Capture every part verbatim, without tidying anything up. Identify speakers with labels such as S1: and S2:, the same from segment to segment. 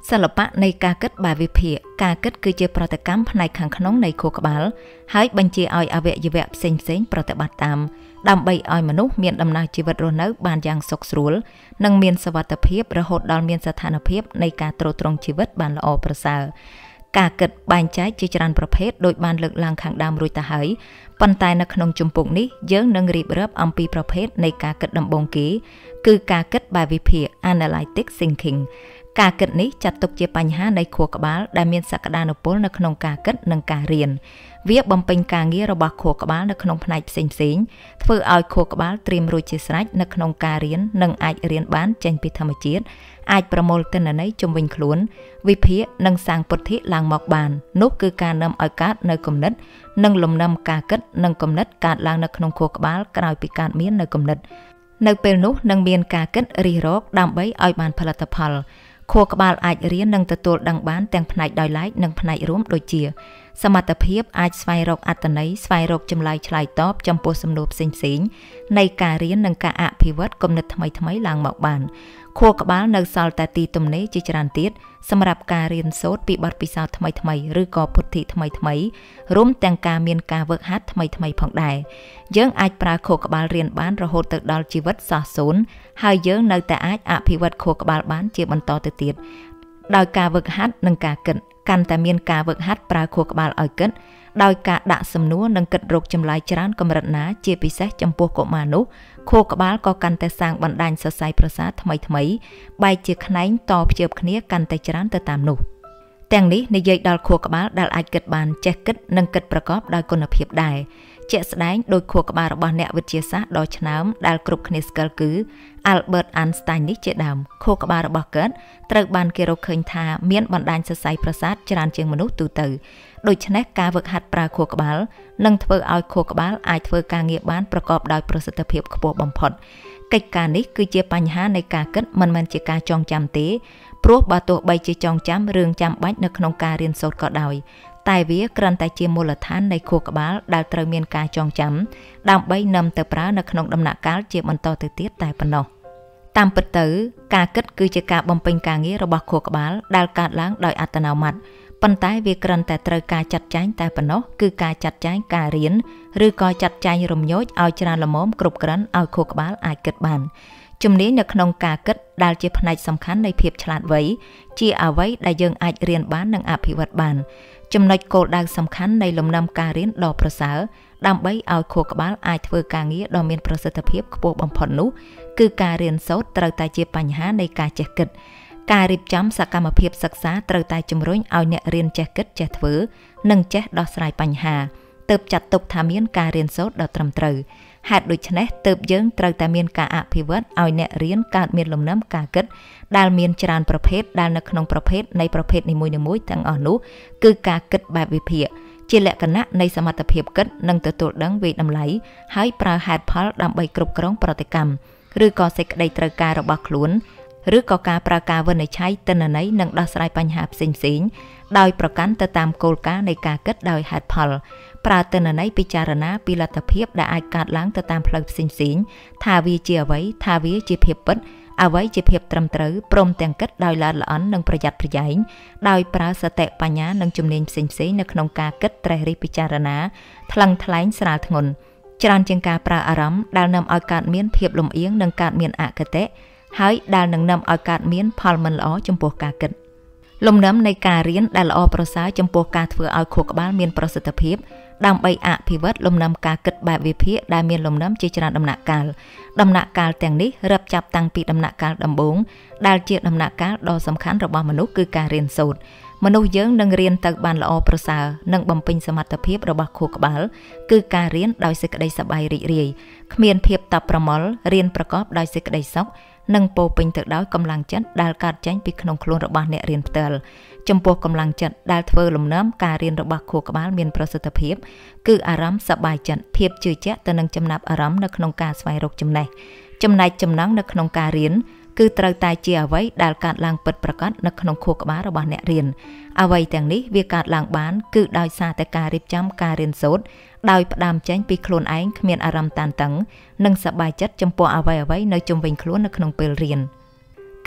S1: សិល្បៈនៃការគិតបែបវិភាគការគិតគឺជាប្រតិកម្មផ្នែកខាងក្នុងនៃខួរក្បាលហើយបញ្ជាឲ្យអវយវៈផ្សេងផ្សេងប្រតិបត្តិតាមដើម្បីឲ្យមនុស្សមានដំណើរជីវិតរស់នៅបានយ៉ាងសុខស្រួលនិងមានសុវត្ថិភាពរហូតដល់មានស្ថានភាពនៃការទ្រទ្រង់ជីវិតបានល្អប្រសើរការគិតបែងចែកជាច្រើនប្រភេទដោយបានលើកឡើងខាងដើមរួចទៅហើយប៉ុន្តែនៅក្នុងជំពូកនេះយើងនឹងរៀបរាប់អំពីប្រភេទនៃការគិតដំបូងគេគឺការគិតបែបវិភាគ Analytic Thinking ការគិតនេះចាត់ទុកជាបញ្ហានៃខួរក្បាលដែលមានសក្តានុពលនៅក្នុងការគិតនិងការរៀនវាបំពេញការងាររបស់ខួរក្បាលនៅក្នុងផ្នែកផ្សេងៗធ្វើឲ្យខួរក្បាលត្រៀមរួចជាស្រេចនៅក្នុងការរៀននិងអាចរៀនបានចេញពីធម្មជាតិអាចប្រមូលទិន្នន័យជំវិញខ្លួនវិភាគនិងសាងពុទ្ធិឡើងមកបាននោះគឺការនាំឲ្យកើតនៅគំនិតនិងលំនាំការគិតនិងគំនិតកើតឡើងនៅក្នុងខួរក្បាលក្រោយពីកើតមាននៅគំនិតនៅពេលនោះនឹងមានការគិតរិះរកដើម្បីឲ្យបានផលិតផលខួរក្បាលអាចរៀននិងទទួលដឹងបានទាំងផ្នែកដោយឡែកនិងផ្នែករួមដូចជាសមត្ថភាពអាចស្វែងរកអត្ថន័យស្វែងរកចម្លើយឆ្លើយតបចំពោះសំណួរផ្សេងៗនៃការរៀននិងការអភិវឌ្ឍគំនិតថ្មីៗឡើងមកបានខួរក្បាលនៅសល់តែទីទំនេរជាច្រើនទៀតសម្រាប់ការរៀនសូត្រពីបទពិសោធន៍ថ្មីៗឬក៏ពុទ្ធិថ្មីៗរួមទាំងការមានការវឹកហាត់ថ្មីៗផងដែរយើងអាចប្រើខួរក្បាលរៀនបានរហូតទៅដល់ជីវិតសោះសូន្យហើយយើងនៅតែអាចអភិវឌ្ឍខួរក្បាលបានជាបន្តទៅទៀតដោយការវឹកហាត់និងការគិតកាន់តែមានការវឹកហាត់ប្រើខួរក្បាលឲ្យគិតដោយការដាក់សំណួរនិងគិតរកចម្លើយច្រើនកម្រិតណាជាពិសេសចំពោះកុមារនោះខួរក្បាលក៏កាន់តែសាងបណ្ដាញសរសៃប្រសាទថ្មីថ្មីបែកជាខ្នែងតភ្ជាប់គ្នាកាន់តែច្រើនទៅតាមនោះទាំងនេះនិយាយដល់ខួរក្បាលដែលអាចគិតបានចេះគិតនិងគិតប្រកបដោយគុណភាពដែរជាក់ស្ដែងដោយខួរក្បាលរបស់អ្នកវិទ្យាសាស្ត្រដ៏ឆ្នើមដែលគ្រប់គ្នាស្គាល់គឺ Albert Einstein នេះជាដើមខួរក្បាលរបស់គាត់ត្រូវបានគេរកឃើញថាមានបណ្ដាញសរសៃប្រសាទច្រើនជាងមនុស្សទូទៅដូច្នេះការវឹកហាត់ប្រើខួរក្បាលនឹងធ្វើឲ្យខួរក្បាលអាចធ្វើការងារបានប្រកបដោយប្រសិទ្ធភាពខ្ពស់បំផុតកិច្ចការនេះគឺជាបញ្ហានៃការគិតមិនមែនជាការចងចាំទេព្រោះបើទោះបីជាចងចាំរឿងចាំបាច់នៅក្នុងការរៀនសូត្រក៏ដោយតែវាគ្រាន់តែជាមូលដ្ឋាននៃខួរក្បាលដែលត្រូវមានការចងចាំដើម្បីនាំទៅប្រើនៅក្នុងដំណាក់កាលជាបន្តទៅទៀតតែប៉ុណ្ណោះតាមពិតទៅការគិតគឺជាការបំពេញការងាររបស់ខួរក្បាលដែលកើតឡើងដោយអត្តនោម័តប៉ុន្តែវាគ្រាន់តែត្រូវការចាត់ចែងតែប៉ុណ្ណោះគឺការចាត់ចែងការរៀនឬក៏ចាត់ចែងរំញោចឲ្យច្រើនល្មមគ្រប់គ្រាន់ឲ្យខួរក្បាលអាចគិតបានជំនាញនៅក្នុងការគិតដែលជាផ្នែកសំខាន់នៃភាពឆ្លាតវៃជាអ្វីដែលយើងអាចរៀនបាននិងអភិវឌ្ឍបានចំណុចគោលដៅសំខាន់នៃលំនាំការរៀនដ៏ប្រសើរដើម្បីឲ្យខួរក្បាលអាចធ្វើការងារដ៏មានប្រសិទ្ធភាពខ្ពស់បំផុតនោះគឺការរៀនសូត្រត្រូវតែជាបញ្ហានៃការចេះគិតការរៀបចំសកម្មភាពសិក្សាត្រូវតែជំរុញឲ្យអ្នករៀនចេះគិតចេះធ្វើនិងចេះដោះស្រាយបញ្ហាទើបចាត់ទុកថាមានការរៀនសូត្រដ៏ត្រឹមត្រូវហេតុដូច្នេះទើបយើងត្រូវតែមានការអភិវឌ្ឍឲ្យអ្នករៀនកើតមានលំនាំការគិតដែលមានច្រើនប្រភេទដែលនៅក្នុងប្រភេទនៃប្រភេទនីមួយៗទាំងអស់នោះគឺការគិតបែបវិភាគជាលក្ខណៈនៃសមត្ថភាពគិតនិងទទួលដឹងវាយតម្លៃហើយប្រើហេតុផលដើម្បីគ្រប់គ្រងប្រតិកម្មឬក៏សេចក្តីត្រូវការរបស់ខ្លួនឬក៏ការប្រើការវិនិច្ឆ័យទិន្នន័យនិងដោះស្រាយបញ្ហាផ្សេងៗដោយប្រកាន់ទៅតាមគោលការណ៍នៃការគិតដោយហេតុផលប្រើទិន្នន័យពិចារណាពីលទ្ធភាពដែលអាចកើតឡើងទៅតាមផ្លូវផ្សេងៗថាវាជាអ្វីថាវាជាភាពពិតអ្វីជាភាពត្រឹមត្រូវព្រមទាំងគិតដោយល្អិតល្អន់និងប្រយ័ត្នប្រយែងដោយប្រើសតិបញ្ញានិងជំនាញផ្សេងៗនៅក្នុងការគិតត្រេះរិះពិចារណាថ្លឹងថ្លែងស្រាលធ្ងន់ច្រើនជាងការប្រើអារម្មណ៍ដែលនាំឲ្យកើតមានភាពលំអៀងនិងកើតមានអគតិហើយដែលនឹងនាំឲ្យកើតមានផលមិនល្អចំពោះការគិតលំនាំនៃការរៀនដែលល្អប្រសើរចំពោះការធ្វើឲ្យខួរក្បាលមានប្រសិទ្ធភាពដើម្បីអភិវឌ្ឍលំនាំការគិតបែបវិភាគដែលមានលំនាំជាច្រើនដំណាក់កាលដំណាក់កាលទាំងនេះរាប់ចាប់តាំងពីដំណាក់កាលដំបូងដែលជាដំណាក់កាលដ៏សំខាន់របស់មនុស្សគឺការរៀនសូត្រមនុស្សយើងនឹងរៀនទៅបានល្អប្រសើរនិងបំពេញសមត្ថភាពរបស់ខួរក្បាលគឺការរៀនដោយសេចក្តីសប្បាយរីករាយគ្មានភាពតប់ប្រមល់រៀនប្រកបដោយសេចក្តីសុខនិងពោពេញទៅដោយកម្លាំងចិត្តដែលកើតចេញពីក្នុងខ្លួនរបស់អ្នករៀនផ្ទាល់ចំពោះកម្លាំងចិត្តដែលធ្វើលំនាំការរៀនរបស់ខួរក្បាលមានប្រសិទ្ធភាពគឺអារម្មណ៍សប្បាយចិត្តភាពជឿជាក់ទៅនឹងចំណាប់អារម្មណ៍នៅក្នុងការស្វែងរកចំណេះចំណែកចំណងនៅក្នុងការរៀនគឺត្រូវតែជាអ្វីដែលកើតឡើងពិតប្រាកដនៅក្នុងខួរក្បាលរបស់អ្នករៀនអ្វីទាំងនេះវាកើតឡើងបានគឺដោយសារតែការរៀបចំការរៀនសូត្រដោយផ្ដើមចេញពីខ្លួនឯងគ្មានអារម្មណ៍តានតឹងនិងសប្បាយចិត្តចំពោះអ្វីៗនៅជុំវិញខ្លួននៅក្នុងពេលរៀន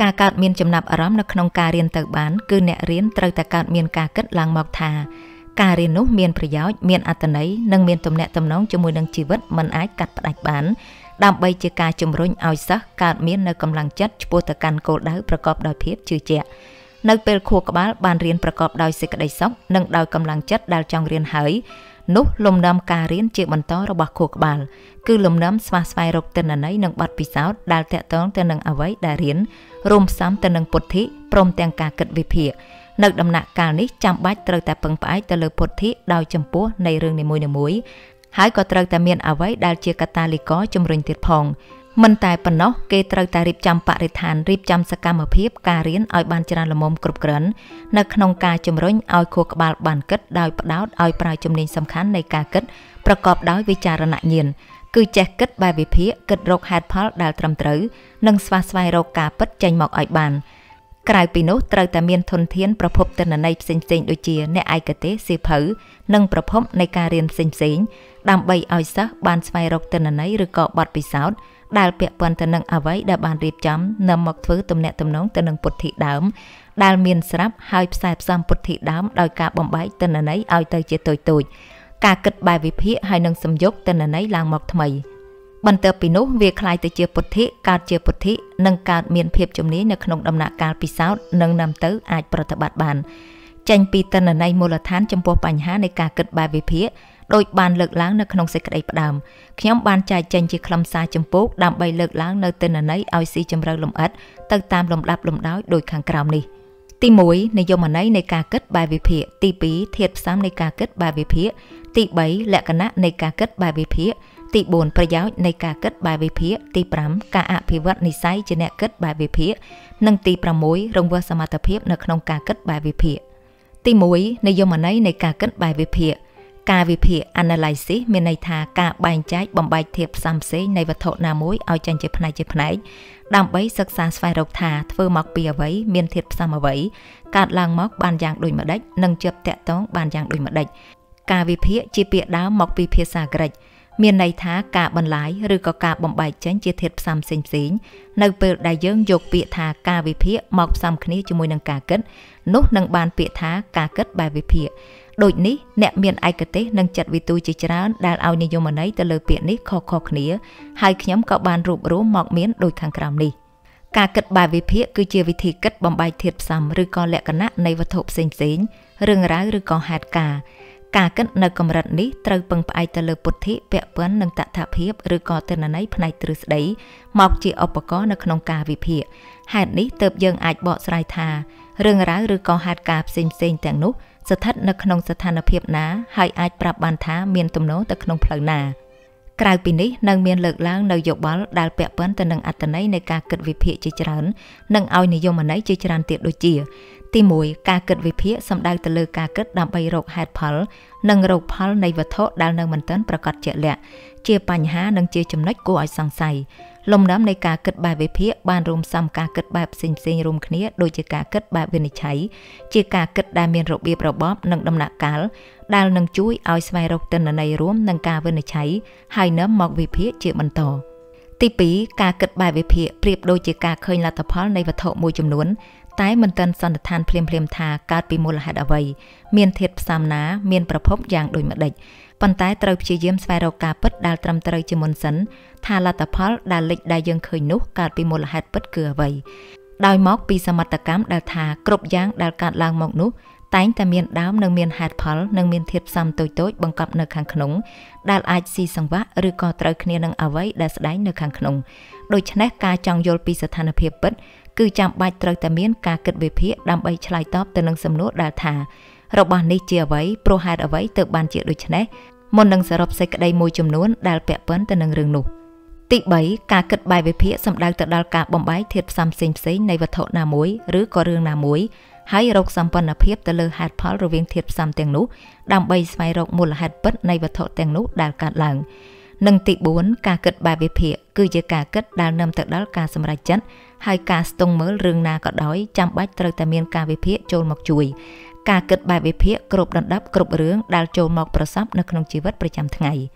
S1: ការកើតមានចំណាប់អារម្មណ៍នៅក្នុងការរៀនទៅបានគឺអ្នករៀនត្រូវតែកើតមានការគិតឡើងមកថាការរៀននោះមានប្រយោជន៍មានអត្ថន័យនិងមានទំនាក់ទំនងជាមួយនឹងជីវិតមិនអាចកាត់ផ្តាច់បានដើម្បីជាការជំរុញឲ្យសិស្សកើតមាននៅកម្លាំងចិត្តឆ្ពោះទៅកាន់គោលដៅប្រកបដោយភាពជឿជាក់នៅពេលខួរក្បាលបានរៀនប្រកបដោយសេចក្តីសុខនិងដោយកម្លាំងចិត្តដែលចង់រៀនហើយនោះលំនាំការរៀនជាបន្តរបស់ខួរក្បាលគឺលំនាំស្វះស្វែងរកទិន្នន័យនិងបទពិសោធន៍ដែលតាក់ទងទៅនឹងអ្វីដែលរៀនរួមផ្សំទៅនឹងពុទ្ធិព្រមទាំងការគិតវិភាគនៅដំណាក់កាលនេះចាំបាច់ត្រូវតែពឹងផ្អែកទៅលើពុទ្ធិដោយចំពោះនៃរឿងនីមួយៗហើយក៏ត្រូវតែមានអ្វីដែលជាកាតាលីករជំរុញទៀតផងមិនតែប៉ុណ្ណោះគេត្រូវតែរៀបចំបរិស្ថានរៀបចំសកម្មភាពការរៀនឲ្យបានច្រើនល្មមគ្រប់គ្រាន់នៅក្នុងការជំរុញឲ្យខួរក្បាលបានគិតដោយផ្ដោតឲ្យប្រើជំនាញសំខាន់នៃការគិតប្រកបដោយវិចារណញ្ញាណគឺចេះគិតបែបវិភាគគិតរកហេតុផលដែលត្រឹមត្រូវនិងស្វះស្វែងរកការពិតចេញមកឲ្យបានក្រៅពីនោះត្រូវតែមានធនធានប្រភពទិន្នន័យផ្សេងៗដូចជាអ្នកឯកទេសសៀវភៅនិងប្រភពនៃការរៀនផ្សេងៗដើម្បីឲ្យសិស្សបានស្វែងរកទិន្នន័យឬក៏បទពិសោធន៍ដែលពាក់ព័ន្ធទៅនឹងអ្វីដែលបានរៀបចំនាំមកធ្វើទំនាក់ទំនងទៅនឹងពុទ្ធិដើមដែលមានស្រាប់ហើយផ្សាយផ្សំពុទ្ធិដើមដោយការបំបែកទិន្នន័យឲ្យទៅជាតូចៗការគិតបែបវិភាគហើយនឹងសំយកទិន្នន័យឡើងមកថ្មីបន្ទាប់ពីនោះវាคล้ายទៅជាពុទ្ធិកើតជាពុទ្ធិនិងកើតមានភាពជំនាញនៅក្នុងដំណាក់កាលពិសោធន៍និងនាំទៅអាចប្រតិបត្តិបានចេញពីទិន្នន័យមូលដ្ឋានចំពោះបញ្ហានៃការគិតបែបវិភាគដោយបានលើកឡើងនៅក្នុងសេចក្តីផ្ដើមខ្ញុំបានចែកចេញជាខ្លឹមសារចម្ពោះដើម្បីលើកឡើងនៅទិន្នន័យឲ្យស៊ីជម្រៅលម្អិតទៅតាមលំដាប់លំដោយដូចខាងក្រោមនេះទីមួយនិយមន័យនៃការគិតបែបវិភាគទីពីរធាតុផ្សំនៃការគិតបែបវិភាគទីបីលក្ខណៈនៃការគិតបែបវិភាគទីបួនប្រយោជន៍នៃការគិតបែបវិភាគទីប្រាំការអភិវឌ្ឍនិស្ស័យជាអ្នកគិតបែបវិភាគនិងទីប្រាំមួយរង្វើសមត្ថភាពនៅក្នុងការគិតបែបវិភាគទីមួយនិយមន័យនៃការគិតបែបវិភាគការវិភាគ analysis មានន័យថាការបែងចែកបំបែកធាតុផ្សំផ្សេងនៃវត្ថុណាមួយឲ្យចេញជាផ្នែកជាផ្នែកដើម្បីសិក្សាស្វែងរកថាធ្វើមកពីអ្វីមានធាតុផ្សំអ្វីកើតឡើងមកបានយ៉ាងដូចម្ដេចនិងជាប់តាក់ទងបានយ៉ាងដូចម្ដេចការវិភាគជាពាក្យដើមមកពីភាសាក្រិកមានន័យថាការបន្លាយឬក៏ការបំបែកចេញជាធាតុផ្សំផ្សេងៗនៅពេលដែលយើងយកពាក្យថាការវិភាគមកផ្សំគ្នាជាមួយនឹងការគិតនោះនឹងបានពាក្យថាការគិតបែបវិភាគដូចនេះអ្នកមានឯកទេសនិងចិត្តវិទូជាច្រើនដែលឲ្យនិយមន័យទៅលើពាក្យនេះខុសៗគ្នាហើយខ្ញុំក៏បានរួបរួមមកមានដូចខាងក្រោមនេះការគិតបែបវិភាគគឺជាវិធីគិតបំបែកធាតុផ្សំឬក៏លក្ខណៈនៃវត្ថុផ្សេងៗរឿងរ៉ាវឬក៏ហេតុការណ៍ការគិតនៅកម្រិតនេះត្រូវពឹងផ្អែកទៅលើពុទ្ធិពាក់ព័ន្ធនឹងតថភាពឬក៏ទិន្នន័យផ្នែកទ្រឹស្ដីមកជាឧបករណ៍នៅក្នុងការវិភាគហេតុនេះទើបយើងអាចបកស្រាយថារឿងរ៉ាវឬក៏ហេតុការណ៍ផ្សេងៗទាំងនោះស្ថិតនៅក្នុងស្ថានភាពណាហើយអាចប្រាប់បានថាមានទំនោរទៅក្នុងផ្លូវណាក្រៅពីនេះនឹងមានលើកឡើងនៅយោបល់ដែលពាក់ព័ន្ធទៅនឹងអត្ថន័យនៃការគិតវិភាគជាច្រើននិងឲ្យនិយមន័យជាច្រើនទៀតដូចជាទីមួយការគិតវិភាគសំដៅទៅលើការគិតដើម្បីរកហេតុផលនិងរកផលនៃវត្ថុដែលនៅមិនទាន់ប្រកបជាក់លាក់ជាបញ្ហានិងជាចំណុចគួរឲ្យសង្ស័យលំដាប់នៃការគិតបែបវិភាគបានរួមផ្សំការគិតបែបផ្សេងៗរួមគ្នាដូចជាការគិតបែបវិនិច្ឆ័យជាការគិតដែលមានរបៀបរបបនិងដំណាក់កាលដែលនឹងជួយឲ្យស្វែងរកទិន្នន័យរួមនិងការវិនិច្ឆ័យហើយនាំមកវិភាគជាបន្តទីពីរការគិតបែបវិភាគប្រៀបដូចជាការឃើញលទ្ធផលនៃវត្ថុមួយចំនួនតែមិនទាន់សន្និដ្ឋានភ្លាមៗថាកើតពីមូលហេតុអ្វីមានធាតុផ្សំណាមានប្រភពយ៉ាងដូចម្ដេចប៉ុន្តែត្រូវព្យាយាមស្វែងរកការពិតដែលត្រឹមត្រូវជាមុនសិនថាលទ្ធផលដែលលេចដែលយើងឃើញនោះកើតពីមូលហេតុពិតគឺអ្វីដោយមកពីសមត្ថកម្មដែលថាគ្រប់យ៉ាងដែលកើតឡើងមកនោះតែងតែមានដើមនិងមានហេតុផលនិងមានធាតុផ្សំតូចៗបង្កប់នៅខាងក្នុងដែលអាចស៊ីសង្វាក់ឬក៏ត្រូវគ្នានឹងអ្វីដែលស្ដែងនៅខាងក្នុងដូច្នេះការចង់យល់ពីស្ថានភាពពិតគឺចាំបាច់ត្រូវតែមានការគិតវិភាគដើម្បីឆ្លើយតបទៅនឹងសំណួរដែលថារបស់នេះជាអ្វីព្រោះហេតុអ្វីទើបបានជាដូច្នេះមុននឹងសរុបសេចក្តីមួយចំនួនដែលពាក់ព័ន្ធទៅនឹងរឿងនោះទីបីការគិតបែបវិភាគសំដៅទៅដល់ការបំបែកធាតុផ្សំផ្សេងៗនៃវត្ថុណាមួយឬក៏រឿងណាមួយហើយរកសម្ព័ន្ធភាពទៅលើហេតុផលរវាងធាតុផ្សំទាំងនោះដើម្បីស្វែងរកមូលហេតុពិតនៃវត្ថុទាំងនោះដែលកើតឡើងនិងទីបួនការគិតបែបវិភាគគឺជាការគិតដែលនាំទៅដល់ការសម្រេចចិត្តហើយការស្ទង់មើលរឿងណាក៏ដោយចាំបាច់ត្រូវតែមានការវិភាគចូលមកជួយការគិតបែបវិភាគគ្រប់ដណ្ដប់គ្រប់រឿងដែលចូលមកប្រសពនៅក្នុងជីវិតប្រចាំថ្ងៃ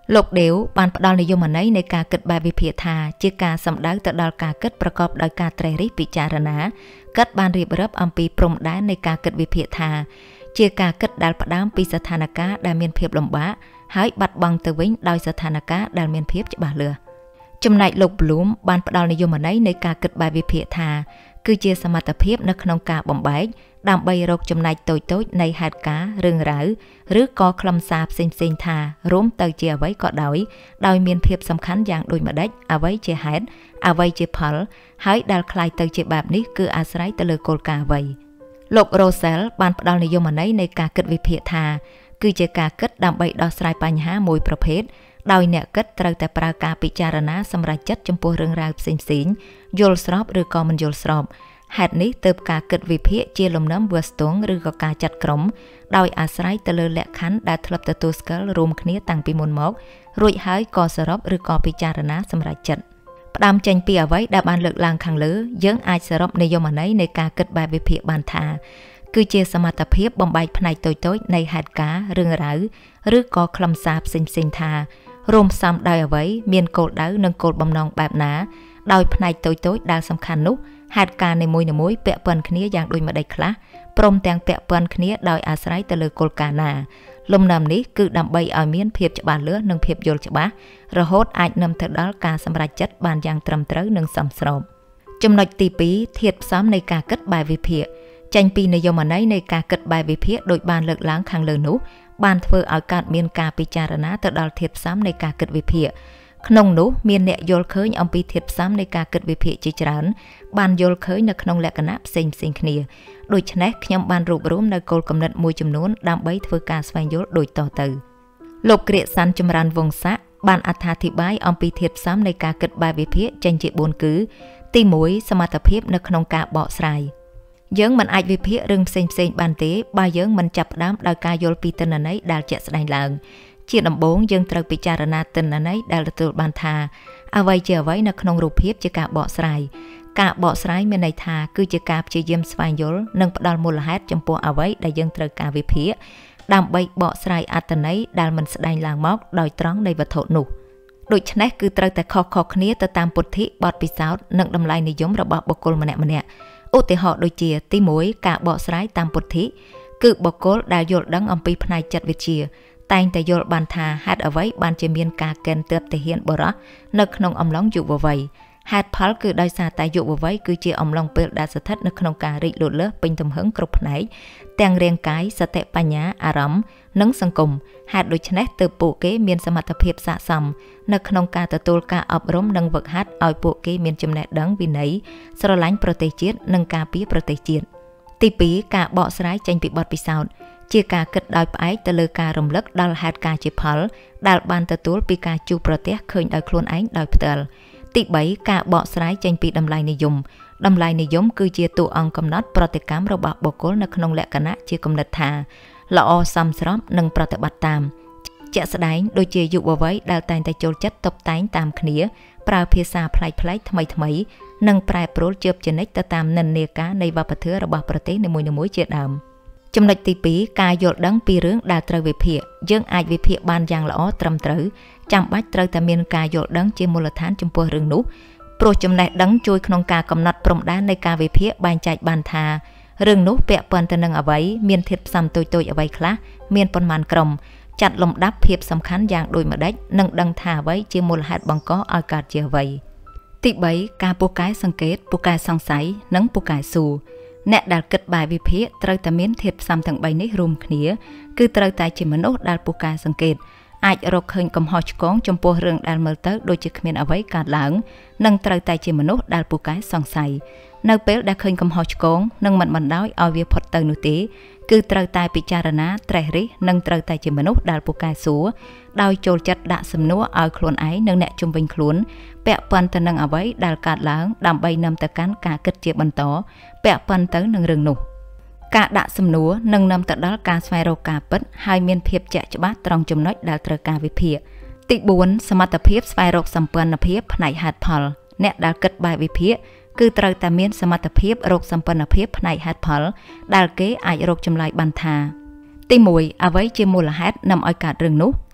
S1: លោកដេវបានផ្ដល់និយមន័យនៃការគិតបែបវិភាគថាជាការសម្ដៅទៅដល់ការគិតប្រកបដោយការត្រេះរិះពិចារណាគិតបានរៀបរាប់អំពីព្រំដែននៃការគិតវិភាគថាជាការគិតដែលផ្ដើមពីស្ថានភាពដែលមានភាពលំបាកហើយបាត់បង់ទៅវិញដោយស្ថានភាពដែលមានភាពច្បាស់លាស់ចំណែកលោក Bloom បានផ្ដល់និយមន័យនៃការគិតបែបវិភាគថាគឺជាសមត្ថភាពនៅក្នុងការបំបែកដើម្បីរកចំណែកតូចៗនៃហេតុការណ៍រឿងរ៉ាវឬក៏ខ្លឹមសារផ្សេងៗថារួមទៅជាអ្វីក៏ដោយដោយមានភាពសំខាន់យ៉ាងដូចម្ដេចអ្វីជាហេតុអ្វីជាផលហើយដែលคล้ายទៅជាបែបនេះគឺអាស្រ័យទៅលើគោលការណ៍អ្វីលោក Rosell បានផ្ដល់និយមន័យនៃការគិតវិភាគថាគឺជាការគិតដើម្បីដោះស្រាយបញ្ហាមួយប្រភេទដោយអ្នកគិតត្រូវតែប្រើការពិចារណាសម្រេចចិត្តចំពោះរឿងរ៉ាវផ្សេងៗយល់ស្របឬក៏មិនយល់ស្របហេតុនេះទើបការគិតវិភាគជាលំនាំវាស់ស្ទង់ឬក៏ការចាត់ក្រុមដោយអាស្រ័យទៅលើលក្ខខណ្ឌដែលធ្លាប់ទទួលស្គាល់រួមគ្នាតាំងពីមុនមករួចហើយក៏សរុបឬក៏ពិចារណាសម្រេចចិត្តផ្ដើមចេញពីអ្វីដែលបានលើកឡើងខាងលើយើងអាចសរុបនិយមន័យនៃការគិតបែបវិភាគបានថាគឺជាសមត្ថភាពបំបែកផ្នែកតូចៗនៃហេតុការណ៍រឿងរ៉ាវឬក៏ខ្លឹមសារផ្សេងៗថារួមផ្សំដោយអ្វីមានគោលដៅនិងគោលបំណងបែបណាដោយផ្នែកតូចៗដែលសំខាន់នោះហេតុការណ៍នីមួយៗពាក់ព័ន្ធគ្នាយ៉ាងដូចម្ដេចខ្លះព្រមទាំងពាក់ព័ន្ធគ្នាដោយអាស្រ័យទៅលើគោលការណ៍ណាលំនាំនេះគឺដើម្បីឲ្យមានភាពច្បាស់លាស់និងភាពយល់ច្បាស់រហូតអាចនាំទៅដល់ការសម្រេចចិត្តបានយ៉ាងត្រឹមត្រូវនិងសមស្របចំណុចទីពីរធាតុផ្សំនៃការគិតបែបវិភាគចេញពីនិយមន័យនៃការគិតបែបវិភាគដោយបានលើកឡើងខាងលើនោះបានធ្វើឲ្យកើតមានការពិចារណាទៅដល់ធាតុផ្សំនៃការគិតវិភាគក្នុងនោះមានអ្នកយល់ឃើញអំពីធាតុផ្សំនៃការគិតវិភាគជាច្រើនបានយល់ឃើញនៅក្នុងលក្ខណៈផ្សេងៗគ្នាដូច្នេះខ្ញុំបានរួបរวมនៅគោលគំនិតមួយចំនួនដើម្បីធ្វើការស្វែងយល់ដូចតទៅលោកក្រៀកសាន់ចម្រើនវង្សៈបានអត្ថាធិប្បាយអំពីធាតុផ្សំនៃការគិតបែបវិភាគចេញជាបួនគឺទីមួយសមត្ថភាពនៅក្នុងការបកស្រាយយើងមិនអាចវិភាគរឿងផ្សេងផ្សេងបានទេបើយើងមិនចាប់ផ្ដើមដោយការយល់ពីទិន្នន័យដែលជាក់ស្ដែងឡើងជាដំបូងយើងត្រូវពិចារណាទិន្នន័យដែលទទួលបានថាអ្វីជាអ្វីនៅក្នុងរូបភាពជាការបកស្រាយការបកស្រាយមានន័យថាគឺជាការព្យាយាមស្វែងយល់និងផ្ដល់មូលហេតុចំពោះអ្វីដែលយើងត្រូវការវិភាគដើម្បីបកស្រាយអត្ថន័យដែលមិនស្ដែងឡើងមកដោយត្រង់នៃវត្ថុនោះដូច្នេះគឺត្រូវតែខុសៗគ្នាទៅតាមពុទ្ធិបទពិសោធន៍និងតម្លៃនិយមរបស់បុគ្គលម្នាក់ៗឧទាហរណ៍ដូចជាទីមួយការបកស្រាយតាមពុទ្ធិគឺបុគ្គលដែលយល់ដឹងអំពីផ្នែកចិត្តវិទ្យាតែងតែយល់បានថាហេតុអ្វីបានជាមានការកេណ្ឌទើបទាហានបុរសនៅក្នុងអំឡុងយុវវ័យហេតុផលគឺដោយសារតែយុវវ័យគឺជាអំឡុងពេលដែលស្ថិតនៅក្នុងការរីកលូតលាស់ពេញទំហឹងគ្រប់ផ្នែកទាំងរាងកាយសតិបញ្ញាអារម្មណ៍និងសង្គមហេតុដូច្នេះទើបពួកគេមានសមត្ថភាពស័ក្តិសមនៅក្នុងការទទួលការអប់រំនិងវឹកហាត់ឲ្យពួកគេមានចំណេះដឹងវិន័យស្រឡាញ់ប្រទេសជាតិនិងការពារប្រទេសជាតិទីពីរការបកស្រាយចេញពីបទពិសោធន៍ជាការគិតដោយផ្អែកទៅលើការរំលឹកដល់ហេតុការណ៍ជាផលដែលបានទទួលពីការជួបប្រទះឃើញដោយខ្លួនឯងដោយផ្ទាល់ទីបីការបកស្រាយចេញពីតម្លៃនិយមតម្លៃនិយមគឺជាតួអង្គកំណត់ប្រតិកម្មរបស់បុគ្គលនៅក្នុងលក្ខណៈជាគំនិតថាល្អសមស្របនិងប្រតិបត្តិតាមជាក់ស្ដែងដូចជាយុវវ័យដែលតែងតែចូលចិត្តតុបតែងតាមគ្នាប្រើភាសាប្លែកៗថ្មីៗនិងប្រែប្រួលជាប់ជានិច្ចទៅតាមនិន្នាការនៃវប្បធម៌របស់ប្រទេសនីមួយៗជាដើមចំណុចទីពីរការយល់ដឹងពីរឿងដែលត្រូវវិភាគយើងអាចវិភាគបានយ៉ាងល្អត្រឹមត្រូវចាំបាច់ត្រូវតែមានការយល់ដឹងជាមូលដ្ឋានចំពោះរឿងនោះព្រោះចំណេះដឹងជួយក្នុងការកំណត់ព្រំដែននៃការវិភាគបែងចែកបានថារឿងនោះពាក់ព័ន្ធទៅនឹងអ្វីមានធាតុផ្សំតូចៗអ្វីខ្លះមានប៉ុន្មានក្រុមចាត់លំដាប់ភាពសំខាន់យ៉ាងដូចម្ដេចនិងដឹងថាអ្វីជាមូលហេតុបង្កឲ្យកើតជាអ្វីទីបីការពូកែសង្កេតពូកែសង្ស័យនិងពូកែសួរអ្នកដែលគិតបែបវិភាគត្រូវតែមានធាតុផ្សំទាំងបីនេះរួមគ្នាគឺត្រូវតែជាមនុស្សដែលពូកែសង្កេតអាចរកឃើញកំហុសឆ្គងចំពោះរឿងដែលមើលទៅដូចជាគ្មានអ្វីកើតឡើងនិងត្រូវតែជាមនុស្សដែលពូកែសង្ស័យនៅពេលដែលឃើញកំហុសឆ្គងនិងមិនបណ្ដោយឲ្យវាផុតទៅនោះទេគឺត្រូវតែពិចារណាត្រេះរិះនិងត្រូវតែជាមនុស្សដែលពូកែសួរដោយចូលចិត្តដាក់សំណួរឲ្យខ្លួនឯងនិងអ្នកជុំវិញខ្លួនពាក់ព័ន្ធទៅនឹងអ្វីដែលកើតឡើងដើម្បីនាំទៅកាន់ការគិតជាបន្តពាក់ព័ន្ធទៅនឹងរឿងនោះការដាក់សំណួរនឹងនាំទៅដល់ការស្វែងរកការពិតហើយមានភាពជាក់ច្បាស់ត្រង់ចំណុចដែលត្រូវការវិភាគទីបួនសមត្ថភាពស្វែងរកសម្ព័ន្ធភាពផ្នែកហេតុផលអ្នកដែលគិតបែបវិភាគគឺត្រូវតែមានសមត្ថភាពរកសម្ព័ន្ធភាពផ្នែកហេតុផលដែលគេអាចរកចម្លើយបានថាទីមួយអ្វីជាមូលហេតុនាំឲ្យកើតរឿងនោះ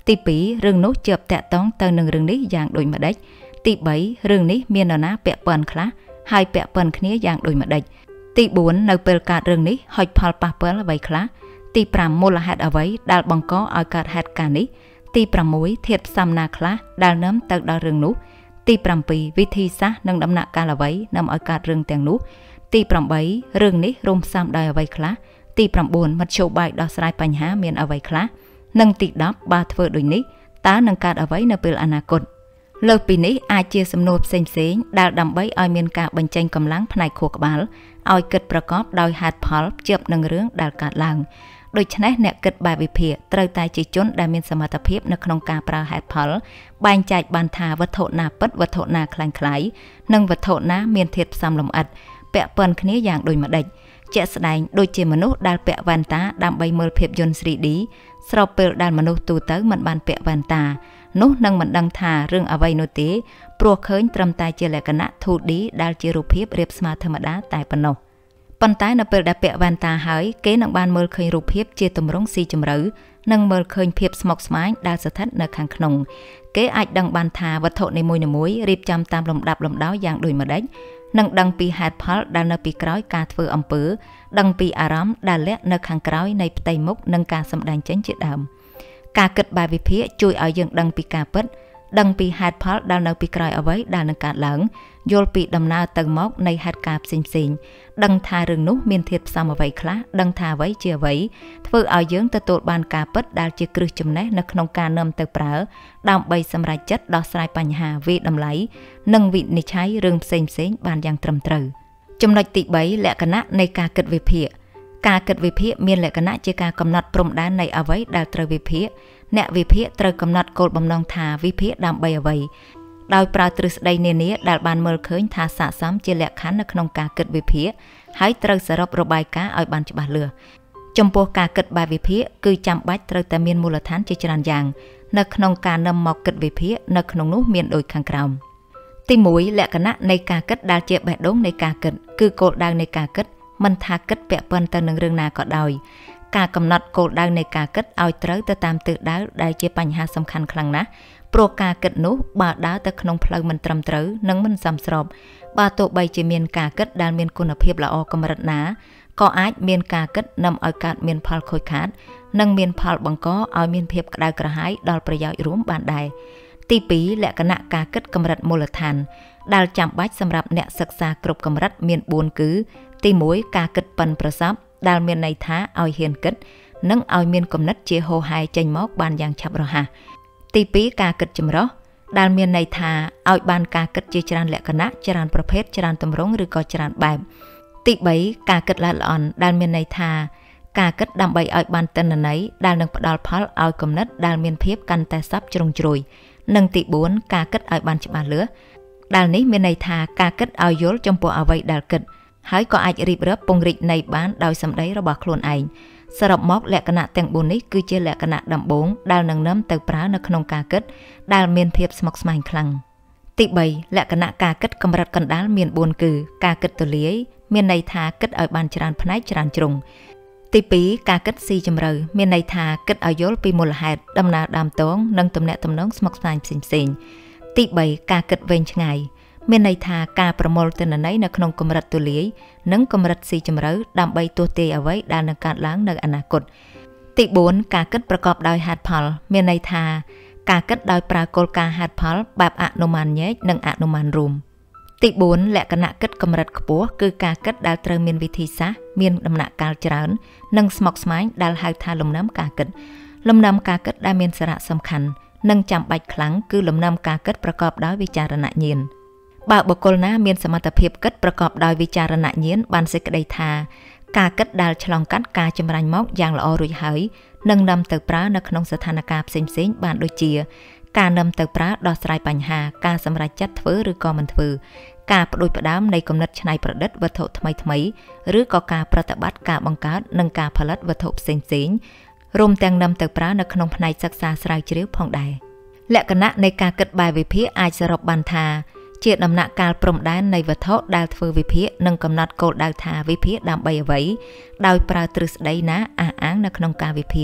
S1: ទីពីររឿងនោះជាប់តាក់ទងទៅនឹងរឿងនេះយ៉ាងដូចម្ដេចទីបីរឿងនេះមាននរណាពាក់ព័ន្ធខ្លះហើយពាក់ព័ន្ធគ្នាយ៉ាងដូចម្ដេចទីបួននៅពេលកើតរឿងនេះហុចផលប៉ះពាល់អ្វីខ្លះទីប្រាំមូលហេតុអ្វីដែលបង្កឲ្យកើតហេតុការណ៍នេះទីប្រាំមួយធាតុផ្សំណាខ្លះដែលនាំទៅដល់រឿងនោះទីប្រាំពីរវិធីសាស្ត្រនិងដំណាក់កាលអ្វីនាំឲ្យកើតរឿងទាំងនោះទីប្រាំបីរឿងនេះរួមផ្សំដោយអ្វីខ្លះទីប្រាំបួនមធ្យោបាយដោះស្រាយបញ្ហាមានអ្វីខ្លះនិងទីដប់បើធ្វើដូចនេះតើនឹងកើតអ្វីនៅពេលអនាគតលើសពីនេះអាចជាសំណួរផ្សេងផ្សេងដែលដើម្បីឲ្យមានការបញ្ចេញកម្លាំងផ្នែកខួរក្បាលឲ្យគិតប្រកបដោយហេតុផលភ្ជាប់នឹងរឿងដែលកើតឡើងដូច្នេះអ្នកគិតបែបវិភាគត្រូវតែជាជនដែលមានសមត្ថភាពនៅក្នុងការប្រើហេតុផលបែងចែកបានថាវត្ថុណាពិតវត្ថុណាคล้ายៗនិងវត្ថុណាមានធាតុផ្សំលម្អិតពាក់ព័ន្ធគ្នាយ៉ាងដូចម្ដេចជាក់ស្ដែងដូចជាមនុស្សដែលពាក់វ៉ែនតាដើម្បីមើលភាពយន្ត ទ្រី ឌី ស្របពេលដែលមនុស្សទូទៅមិនបានពាក់វ៉ែនតានោះនឹងមិនដឹងថារឿងអ្វីនោះទេព្រោះឃើញត្រឹមតែជាលក្ខណៈ ទូ ឌី ដែលជារូបភាពរាបស្មើធម្មតាតែប៉ុណ្ណោះប៉ុន្តែនៅពេលដែលពាក់វ៉ែនតាហើយគេនឹងបានមើលឃើញរូបភាពជាទម្រង់ស៊ីជម្រៅនិងមើលឃើញភាពស្មុគស្មាញដែលស្ថិតនៅខាងក្នុងគេអាចដឹងបានថាវត្ថុនីមួយៗរៀបចំតាមលំដាប់លំដោយយ៉ាងដូចម្ដេចនិងដឹងពីហេតុផលដែលនៅពីក្រោយការធ្វើអំពើដឹងពីអារម្មណ៍ដែលលាក់នៅខាងក្រោយនៃផ្ទៃមុខនិងការសម្ដែងចេញជាដើមការគិតបែបវិភាគជួយឲ្យយើងដឹងពីការពិតដឹងពីហេតុផលដែលនៅពីក្រោយអ្វីដែលនឹងកើតឡើងយល់ពីដំណើរទៅមកនៃហេតុការណ៍ផ្សេងផ្សេងដឹងថារឿងនោះមានធាតុផ្សំអ្វីខ្លះដឹងថាអ្វីជាអ្វីធ្វើឲ្យយើងទទួលបានការពិតដែលជាគ្រឹះចំណេះនៅក្នុងការនាំទៅប្រើដើម្បីសម្រេចចិត្តដោះស្រាយបញ្ហាវិតម្លៃនិងវិនិច្ឆ័យរឿងផ្សេងផ្សេងបានយ៉ាងត្រឹមត្រូវចំណុចទីបីលក្ខណៈនៃការគិតវិភាគការគិតវិភាគមានលក្ខណៈជាការកំណត់ព្រំដែននៃអ្វីដែលត្រូវវិភាគអ្នកវិភាគត្រូវកំណត់គោលបំណងថាវិភាគដើម្បីអ្វីដោយប្រើទ្រឹស្ដីនានាដែលបានមើលឃើញថាស័ក្តិសមជាលក្ខខណ្ឌនៅក្នុងការគិតវិភាគហើយត្រូវសរុបរបាយការណ៍ឲ្យបានច្បាស់លាស់ចំពោះការគិតបែបវិភាគគឺចាំបាច់ត្រូវតែមានមូលដ្ឋានជាច្រើនយ៉ាងនៅក្នុងការនាំមកគិតវិភាគនៅក្នុងនោះមានដូចខាងក្រោមទីមួយលក្ខណៈនៃការគិតដែលជាបេះដូងនៃការគិតគឺគោលដៅនៃការគិតមិនថាគិតពាក់ព័ន្ធទៅនឹងរឿងណាក៏ដោយការកំណត់គោលដៅនៃការគិតឲ្យត្រូវទៅតាមទិសដៅដែលជាបញ្ហាសំខាន់ខ្លាំងណាស់ព្រោះការគិតនោះបើដើរទៅក្នុងផ្លូវមិនត្រឹមត្រូវនិងមិនសមស្របបើទោះបីជាមានការគិតដែលមានគុណភាពល្អកម្រិតណាក៏អាចមានការគិតនាំឲ្យកើតមានផលខូចខាតនិងមានផលបង្កឲ្យមានភាពក្តៅក្រហាយដល់ប្រយោជន៍រួមបានដែរទីពីរលក្ខណៈការគិតកម្រិតមូលដ្ឋានដែលចាំបាច់សម្រាប់អ្នកសិក្សាគ្រប់កម្រិតមានបួនគឺទីមួយការគិតប៉ិនប្រសប់ដែលមានន័យថាឲ្យហ៊ានគិតនិងឲ្យមានគំនិតជាហូរហែចេញមកបានយ៉ាងឆាប់រហ័សទីពីរការគិតចម្រុះដែលមានន័យថាឲ្យបានការគិតជាច្រើនលក្ខណៈច្រើនប្រភេទច្រើនទម្រង់ឬក៏ច្រើនបែបទីបីការគិតល្អិតល្អន់ដែលមានន័យថាការគិតដើម្បីឲ្យបានទិន្នន័យដែលនឹងផ្ដល់ផលឲ្យគំនិតដែលមានភាពកាន់តែស័ព្ទជ្រុងជ្រោយនិងទីបួនការគិតឲ្យបានច្បាស់លាស់ដែលនេះមានន័យថាការគិតឲ្យយល់ចំពោះអ្វីដែលគិតហើយក៏អាចរៀបរាប់ពង្រីកន័យបានដោយសម្ដីរបស់ខ្លួនឯងសរុបមកលក្ខណៈទាំងបួននេះគឺជាលក្ខណៈដំបូងដែលនឹងនាំទៅប្រើនៅក្នុងការគិតដែលមានភាពស្មុគស្មាញខ្លាំងទីបីលក្ខណៈការគិតកម្រិតកណ្ដាលមានបួនគឺការគិតទូលាយមានន័យថាគិតឲ្យបានច្រើនផ្នែកច្រើនជ្រុងទីពីរការគិតស៊ីជម្រៅមានន័យថាគិតឲ្យយល់ពីមូលហេតុដំណើរដើមតងនិងទំនាក់ទំនងស្មុគស្មាញផ្សេងៗទីបីការគិតវែងឆ្ងាយមានន័យថាការប្រមូលទិន្នន័យនៅក្នុងកម្រិតទូលាយនិងកម្រិតស៊ីជម្រៅដើម្បីទស្សន៍ទាយអ្វីដែលនឹងកើតឡើងនៅអនាគតទីបួនការគិតប្រកបដោយហេតុផលមានន័យថាការគិតដោយប្រើគោលការណ៍ហេតុផលបែបអនុមានញែកនិងអនុមានរួមទីបួនលក្ខណៈគិតកម្រិតខ្ពស់គឺការគិតដែលត្រូវមានវិធីសាស្ត្រមានដំណាក់កាលច្រើននិងស្មុគស្មាញដែលហៅថាលំនាំការគិតលំនាំការគិតដែលមានសារៈសំខាន់និងចាំបាច់ខ្លាំងគឺលំនាំការគិតប្រកបដោយវិចារណញ្ញាណបើបុគ្គលណាមានសមត្ថភាពគិតប្រកបដោយវិចារណញ្ញាណបានសេចក្តីថាការគិតដែលឆ្លងកាត់ការចម្រាញ់មកយ៉ាងល្អរួចហើយនឹងនាំទៅប្រើនៅក្នុងស្ថានភាពផ្សេងៗបានដូចជាការនាំទៅប្រើដោះស្រាយបញ្ហាការសម្រេចចិត្តធ្វើឬក៏មិនធ្វើការផ្ដួចផ្ដើមនៃគំនិតច្នៃប្រឌិតវត្ថុថ្មីថ្មីឬក៏ការប្រតិបត្តិការបង្កើតនិងការផលិតវត្ថុផ្សេងៗរួមទាំងនាំទៅប្រើនៅក្នុងផ្នែកសិក្សាស្រាវជ្រាវផងដែរលក្ខណៈនៃការគិតបែបវិភាគអាចសរុបបានថាជាដំណាក់កាលព្រំដែននៃវត្ថុដែលធ្វើវិភាគនិងកំណត់គោលដៅថាវិភាគដើម្បីអ្វីដោយប្រើទ្រឹស្ដីណាអះអាងនៅក្នុងការវិភាគ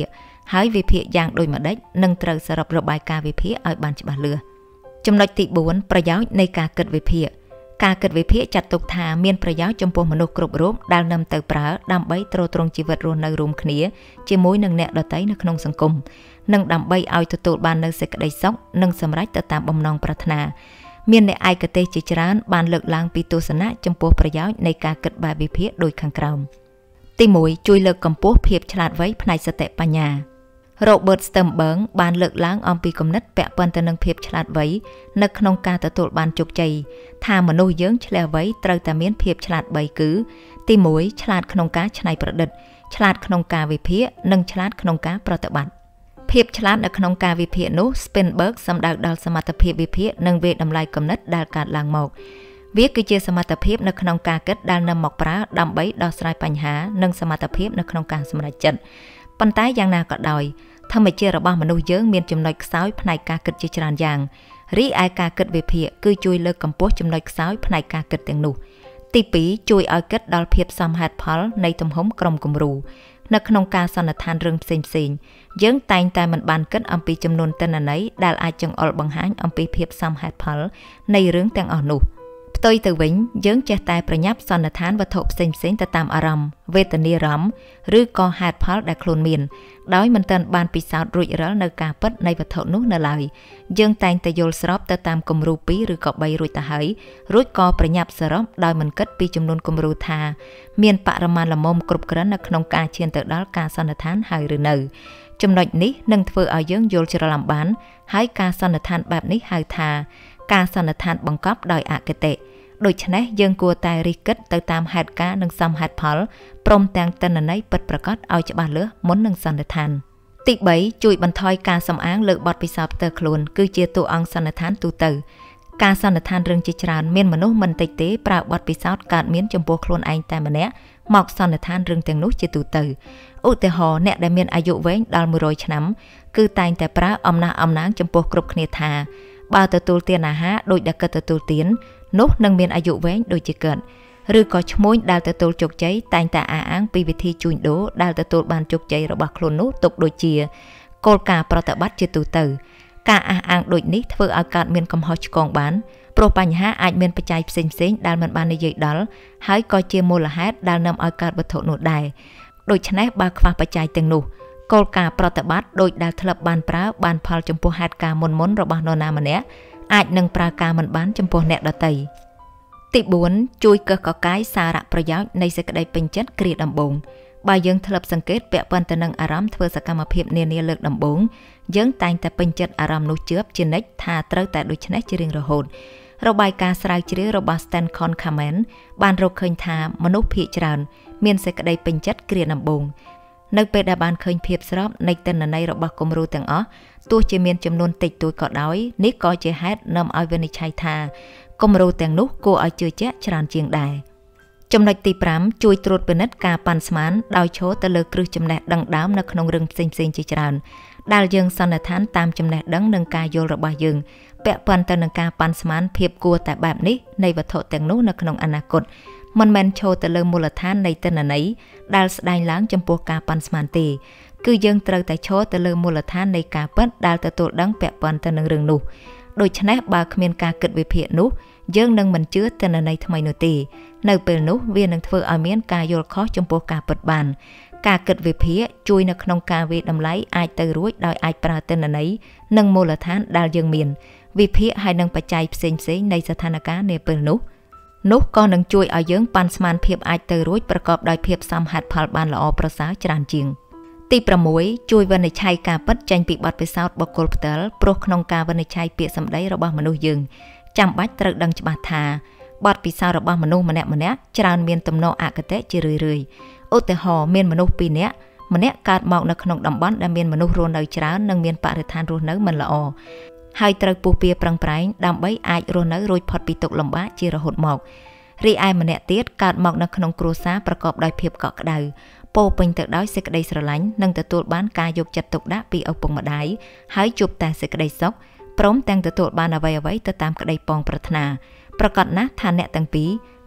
S1: ហើយវិភាគយ៉ាងដូចម្ដេចនឹងត្រូវសរុបរបាយការណ៍វិភាគឲ្យបានច្បាស់លាស់ចំណុចទីបួនប្រយោជន៍នៃការគិតវិភាគការគិតវិភាគចាត់ទុកថាមានប្រយោជន៍ចំពោះមនុស្សគ្រប់រូបដែលនាំទៅប្រើដើម្បីទ្រទ្រង់ជីវិតរស់នៅរួមគ្នាជាមួយនឹងអ្នកដទៃនៅក្នុងសង្គមនិងដើម្បីឲ្យទទួលបាននូវសេចក្តីសុខនិងសម្រេចទៅតាមបំណងប្រាថ្នាមានអ្នកឯកទេសជាច្រើនបានលើកឡើងពីទស្សនៈចំពោះប្រយោជន៍នៃការគិតបែបវិភាគដូចខាងក្រោមទីមួយជួយលើកកម្ពស់ភាពឆ្លាតវៃផ្នែកសតិបញ្ញា Robert Sternberg បានលើកឡើងអំពីគំនិតពាក់ព័ន្ធទៅនឹងភាពឆ្លាតវៃនៅក្នុងការទទួលបានជោគជ័យថាមនុស្សយើងឆ្លាតវៃត្រូវតែមានភាពឆ្លាតបីគឺទីមួយឆ្លាតក្នុងការច្នៃប្រឌិតឆ្លាតក្នុងការវិភាគនិងឆ្លាតក្នុងការប្រតិបត្តិភាពឆ្លាតនៅក្នុងការវិភាគនោះ Sternberg សំដៅដល់សមត្ថភាពវិភាគនិងវាយតម្លៃគំនិតដែលកើតឡើងមកវាគឺជាសមត្ថភាពនៅក្នុងការគិតដែលនាំមកប្រើដើម្បីដោះស្រាយបញ្ហានិងសមត្ថភាពនៅក្នុងការសម្រេចចិត្តប៉ុន្តែយ៉ាងណាក៏ដោយធម្មជាតិរបស់មនុស្សយើងមានចំណុចខ្សោយផ្នែកការគិតជាច្រើនយ៉ាងរីឯការគិតវិភាគគឺជួយលើកកម្ពស់ចំណុចខ្សោយផ្នែកការគិតទាំងនោះទីពីរជួយឲ្យគិតដល់ភាពសមហេតុផលនៃទំហំក្រុមគំរូនៅក្នុងការសន្និដ្ឋានរឿងផ្សេងផ្សេងយើងតែងតែមិនបានគិតអំពីចំនួនទិន្នន័យដែលអាចចង្អុលបង្ហាញអំពីភាពសមហេតុផលនៃរឿងទាំងអស់នោះផ្ទុយទៅវិញយើងចេះតែប្រញាប់សន្និដ្ឋានវត្ថុផ្សេងផ្សេងទៅតាមអារម្មណ៍វេទនាអារម្មណ៍ឬក៏ហេតុផលដែលខ្លួនមានដោយមិនទាន់បានពិសោធន៍រួចរាល់នៅការពិតនៃវត្ថុនោះនៅឡើយយើងតែងតែយល់ស្របទៅតាមគំរូពីរឬក៏បីរួចទៅហើយរួចក៏ប្រញាប់សរុបដោយមិនគិតពីចំនួនគំរូថាមានបរិមាណល្មមគ្រប់គ្រាន់នៅក្នុងការឈានទៅដល់ការសន្និដ្ឋានហើយឬនៅចំណុចនេះនឹងធ្វើឲ្យយើងយល់ច្រឡំបានហើយការសន្និដ្ឋានបែបនេះហៅថាការសន្និដ្ឋានបង្កប់ដោយអគតិដូច្នេះយើងគួរតែរិះគិតទៅតាមហេតុការណ៍និងសមហេតុផលព្រមទាំងទិន្នន័យពិតប្រាកដឲ្យច្បាស់លាស់មុននឹងសន្និដ្ឋានទីបីជួយបន្ថយការសំអាងលើបទពិសោធន៍ផ្ទាល់ខ្លួនគឺជាតួអង្គសន្និដ្ឋានទូទៅការសន្និដ្ឋានរឿងជាច្រើនមានមនុស្សមិនតិចទេប្រើបទពិសោធន៍កើតមានចំពោះខ្លួនឯងតែម្នាក់មកសន្និដ្ឋានរឿងទាំងនោះជាទូទៅឧទាហរណ៍អ្នកដែលមានអាយុវែងដល់មួយរយឆ្នាំគឺតែងតែប្រើអំណះអំណាងចំពោះគ្រប់គ្នាថាបើទទួលទានអាហារដូចដែលគាត់ទទួលទាននោះនឹងមានអាយុវែងដូចជាគាត់ឬក៏ឈ្មួញដែលទទួលជោគជ័យតែងតែអះអាងពីវិធីជួញដូរដែលទទួលបានជោគជ័យរបស់ខ្លួននោះទុកដូចជាគោលការណ៍ប្រតិបត្តិជាទូទៅការអះអាងដូចនេះធ្វើឲ្យកើតមានកំហុសឆ្គងបានព្រោះបញ្ហាអាចមានបច្ច័យផ្សេងផ្សេងដែលមិនបាននិយាយដល់ហើយក៏ជាមូលហេតុដែលនាំឲ្យកើតវត្ថុនោះដែរដូច្នេះបើខ្វះបច្ច័យទាំងនោះគោលការណ៍ប្រតិបត្តិដោយដែលធ្លាប់បានប្រើបានផលចំពោះហេតុការណ៍មុនមុនរបស់នរណាម្នាក់អាចនឹងប្រើការមិនបានចំពោះអ្នកដទៃទីបួនជួយកឹះកកាយសារៈប្រយោជន៍នៃសេចក្តីពេញចិត្តគ្រាដំបូងបើយើងធ្លាប់សង្កេតពាក់ព័ន្ធទៅនឹងអារម្មណ៍ធ្វើសកម្មភាពនានាលើកដំបូងយើងតែងតែពេញចិត្តអារម្មណ៍នោះជឿបជានិច្ចថាត្រូវតែដូច្នេះជារៀងរហូតរបាយការណ៍ស្រាវជ្រាវរបស់ Stanford Kamen បានរកឃើញថាមនុស្សភាគច្រើនមានសេចក្តីពេញចិត្តគ្រាដំបូងនៅពេលដែលបានឃើញភាពស្របនៃទិន្នន័យរបស់គំរូទាំងអស់ទោះជាមានចំនួនតិចតួចក៏ដោយនេះក៏ជាហេតុនាំឲ្យវិនិច្ឆ័យថាគំរូទាំងនោះគួរឲ្យជឿជាក់ច្រើនជាងដែរចំណុចទីប្រាំជួយត្រួតពិនិត្យការប៉ាន់ស្មានដោយឈរទៅលើគ្រឹះចំណេះដឹងដើមនៅក្នុងរឿងផ្សេងផ្សេងជាច្រើនដែលយើងសន្និដ្ឋានតាមចំណេះដឹងនិងការយល់របស់យើងពាក់ព័ន្ធទៅនឹងការប៉ាន់ស្មានភាពគួរតែបែបនេះនៃវត្ថុទាំងនោះនៅក្នុងអនាគតមិនមែនឈរទៅលើមូលដ្ឋាននៃទិន្នន័យដែលស្ដែងឡើងចំពោះការប៉ាន់ស្មានទេគឺយើងត្រូវតែឈរទៅលើមូលដ្ឋាននៃការពិតដែលទទួលដឹងពាក់ព័ន្ធទៅនឹងរឿងនោះដូច្នេះបើគ្មានការគិតវិភាគនោះយើងនឹងមិនជឿទិន្នន័យថ្មីនោះទេនៅពេលនោះវានឹងធ្វើឲ្យមានការយល់ខុសចំពោះការពិតបានការគិតវិភាគជួយនៅក្នុងការវិតម្លៃអាចទៅរួចដោយអាចប្រើទិន្នន័យនិងមូលដ្ឋានដែលយើងមានវិភាគហើយនឹងបច្ច័យផ្សេងផ្សេងនៃស្ថានភាពនាពេលនោះនោះក៏នឹងជួយឲ្យយើងប៉ាន់ស្មានភាពអាចទៅរួចប្រកបដោយភាពសមហេតុផលបានល្អប្រសើរច្រើនជាងទីប្រាំមួយជួយវិនិច្ឆ័យការពិតចេញពីបទពិសោធន៍បុគ្គលផ្ទាល់ព្រោះក្នុងការវិនិច្ឆ័យពាក្យសម្ដីរបស់មនុស្សយើងចាំបាច់ត្រូវដឹងច្បាស់ថាបទពិសោធន៍របស់មនុស្សម្នាក់ម្នាក់ច្រើនមានទំនោរអគតិជារឿយរឿយឧទាហរណ៍មានមនុស្សពីរនាក់ម្នាក់កើតមកនៅក្នុងតំបន់ដែលមានមនុស្សរស់នៅច្រើននិងមានបរិស្ថានរស់នៅមិនល្អហើយត្រូវពុះពៀប្រឹងប្រែងដើម្បីអាចរស់នៅរួចផុតពីទុក្ខលំបាកជារហូតមករីឯម្នាក់ទៀតកើតមកនៅក្នុងគ្រួសារប្រកបដោយភាពកក់ក្ដៅពោពេញទៅដោយសេចក្តីស្រឡាញ់និងទទួលបានការយកចិត្តទុកដាក់ពីឪពុកម្ដាយហើយជួបតែសេចក្តីសុខព្រមទាំងទទួលបានអ្វីៗទៅតាមក្តីប៉ងប្រាថ្នាប្រកាសណាស់ថាអ្នកទាំងពីរ